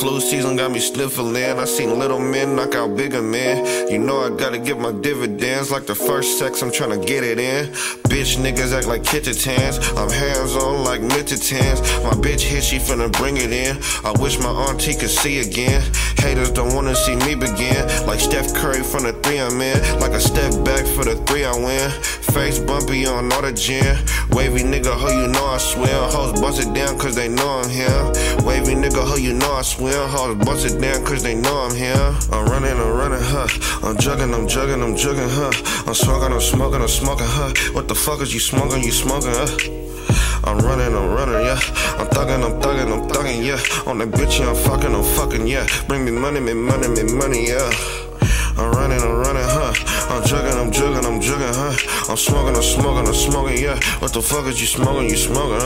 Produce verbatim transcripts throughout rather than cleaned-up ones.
flu season got me sniffling. I seen little men knock out bigger men. You know I gotta get my dividends. Like the first sex, I'm tryna get it in. Bitch niggas act like kittens. I'm hands on like mittens. My bitch here, she finna bring it in. I wish my auntie could see again. Haters don't wanna see me begin. Like Steph Curry from the three I'm in. Like a step back for the three I win. Face bumpy on all the gin. Wavy nigga, ho, you know I swim. Hoes bust it down cause they know I'm here. Wavy nigga, ho, you know I swim. Hoes bust it down cause they know I'm here. I'm running, I'm running, huh. I'm jugging, I'm jugging, I'm jugging, huh. I'm smoking, I'm smoking, I'm smoking, huh. What the fuck is you smoking, you smoking, huh. I'm running, I'm running, yeah. I'm thugging, I'm thugging, I'm thugging, yeah. On that bitch, yeah, I'm fucking, I'm fucking, yeah. Bring me money, me money, me money, yeah. I'm running, I'm running, huh. I'm jugging, I'm jugging, I'm jugging, huh. I'm smoking, I'm smoking, I'm smoking, yeah. What the fuck is you smoking, you smoking,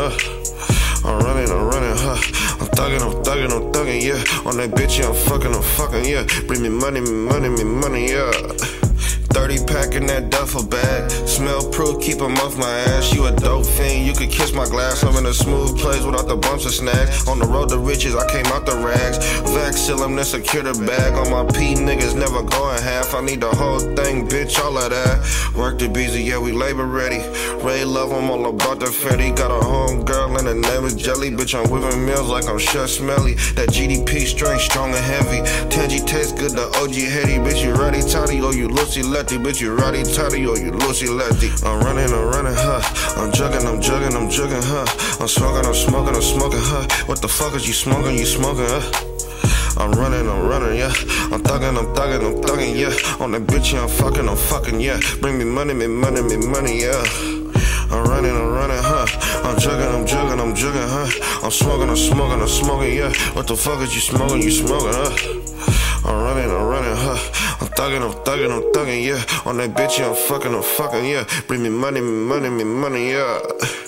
huh. I'm running, I'm running, huh. I'm thugging, I'm thugging, I'm thugging, yeah. On that bitch, yeah, I'm fucking, I'm fucking, yeah. Bring me money, me money, me money, yeah. thirty pack in that duffel bag. Smell proof, keep 'em off my ass. You a dope fiend, you could kiss my glass. I'm in a smooth place without the bumps and snags. On the road to riches, I came out the rags. Vaxil, I'm then secure the bag. On my P, niggas never going half. I need the whole thing, bitch, all of that. Work the busy, yeah, we labor ready. Ray love, I'm all about the Fetty. Got a home girl and her name is Jelly. Bitch, I'm whipping meals like I'm Chef Smelly. That G D P strength, strong and heavy. Tangy tastes good, the O G heady. Bitch, you ready, toddy, or you Lucy Letty. Bitch, you ready, toddy, or you Lucy Letty. I'm running, I'm running, huh. I'm jugging, I'm jugging, I'm jugging, huh. I'm smoking, I'm smoking, I'm smoking, huh. What the fuck is you smoking, you smoking, huh. I'm running, I'm running, yeah. I'm thugging, I'm thugging, I'm thugging, yeah. On that bitch, yeah, I'm fucking, I'm fucking, yeah. Bring me money, me money, me money, yeah. I'm running, I'm running, huh. I'm jugging, I'm jugging, I'm jugging, huh. I'm smoking, I'm smoking, I'm smoking, yeah. What the fuck is you smoking, you smoking, huh. I'm running, I'm running, huh. I'm thugging, I'm thugging, I'm thugging, yeah. On that bitch, yeah, I'm fucking, I'm fucking, yeah. Bring me money, me money, me money, yeah.